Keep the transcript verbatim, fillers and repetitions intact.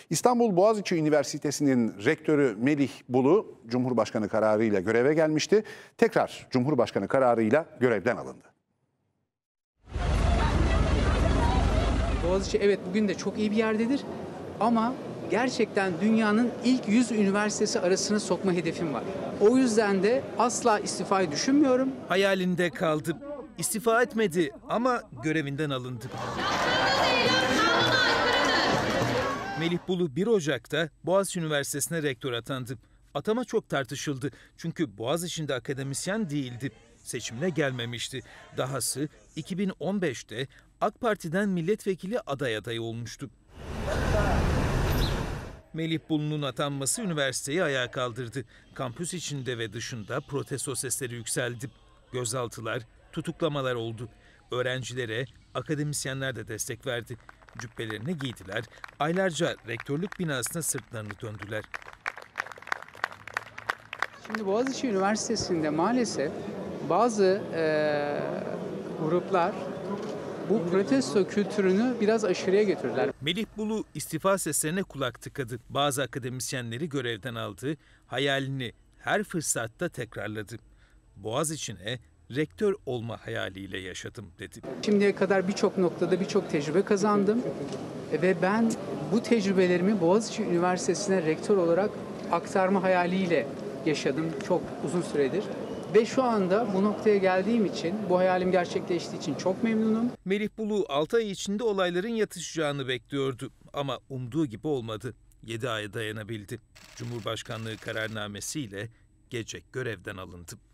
İstanbul Boğaziçi Üniversitesi'nin rektörü Melih Bulu, Cumhurbaşkanı kararıyla göreve gelmişti. Tekrar Cumhurbaşkanı kararıyla görevden alındı. Boğaziçi evet bugün de çok iyi bir yerdedir ama gerçekten dünyanın ilk yüz üniversitesi arasına sokma hedefim var. O yüzden de asla istifayı düşünmüyorum. Hayalinde kaldı. İstifa etmedi ama görevinden alındı. Melih Bulu bir Ocak'ta Boğaziçi Üniversitesi'ne rektör atandı. Atama çok tartışıldı çünkü Boğaziçi'nde akademisyen değildi. Seçimine gelmemişti. Dahası iki bin on beşte AK Parti'den milletvekili aday adayı olmuştu. Melih Bulu'nun atanması üniversiteyi ayağa kaldırdı. Kampüs içinde ve dışında protesto sesleri yükseldi. Gözaltılar, tutuklamalar oldu. Öğrencilere akademisyenler de destek verdi. Cübbelerini giydiler, aylarca rektörlük binasına sırtlarını döndüler. Şimdi Boğaziçi Üniversitesi'nde maalesef bazı e, gruplar bu protesto kültürünü biraz aşırıya götürdüler. Melih Bulu istifa seslerine kulak tıkadı. Bazı akademisyenleri görevden aldı, hayalini her fırsatta tekrarladı. Boğaziçi'ne rektör olma hayaliyle yaşadım dedi. Şimdiye kadar birçok noktada birçok tecrübe kazandım ve ben bu tecrübelerimi Boğaziçi Üniversitesi'ne rektör olarak aktarma hayaliyle yaşadım çok uzun süredir. Ve şu anda bu noktaya geldiğim için, bu hayalim gerçekleştiği için çok memnunum. Melih Bulu altı ay içinde olayların yatışacağını bekliyordu ama umduğu gibi olmadı. yedi aya dayanabildi. Cumhurbaşkanlığı kararnamesiyle gece görevden alındı.